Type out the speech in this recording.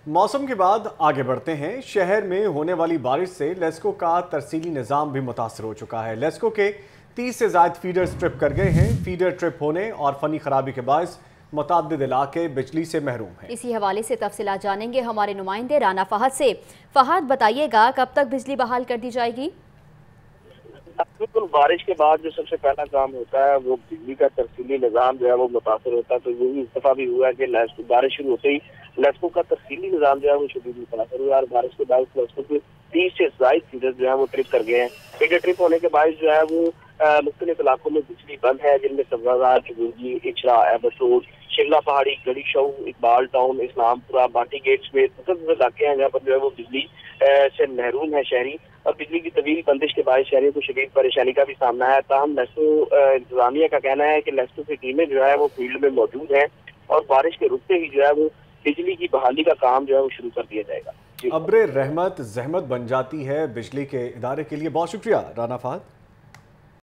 मौसम के बाद आगे बढ़ते हैं। शहर में होने वाली बारिश से लेस्को का तरसीली निज़ाम भी मुतासर हो चुका है। लेस्को के 30 से ज़ायद फीडर्स ट्रिप कर गए हैं। फीडर ट्रिप होने और फनी खराबी के बायस मुतअद्दिद इलाके बिजली से महरूम हैं। इसी हवाले से तफसीलात जानेंगे हमारे नुमाइंदे राना फहद से। फहद, बताइएगा कब तक बिजली बहाल कर दी जाएगी? बिल्कुल, बारिश के बाद जो सबसे पहला काम होता है वो बिजली का तरसीली निज़ाम जो है वो मुतासर होता है। तो यही इस दफा भी हुआ है कि बारिश शुरू होते ही लेस्को का तरसीली निज़ाम जो है वो शदीद मुतासर हुआ और बारिश के बाद लेस्को के 30 से ज़ायद फीडर जो है वो ट्रिप कर गए हैं। फीडर ट्रिप होने के बाद जो है वो मुख्तलिफ इलाकों में बिजली बंद है, जिनमें सब्जाजार, चुगुर्जी, Ichhra, Abbott road, Shimla Pahari, Garhi Shahu, Iqbal town, Islampura, Bhati gates में इलाके हैं जहाँ पर जो है वो बिजली से महरूम है शहरी। और बिजली की तवील बंदिश के बाद शहरियों को शदीद परेशानी का भी सामना है। ताहम लेस्को इंतजामिया का कहना है कि लेस्को की टीमें जो है वो फील्ड में मौजूद हैं और बारिश के रुकते ही जो है वो बिजली की बहाली का काम जो है वो शुरू कर दिया जाएगा। अब्रे रहमत जहमत बन जाती है बिजली के इदारे के लिए। बहुत शुक्रिया राना फहद।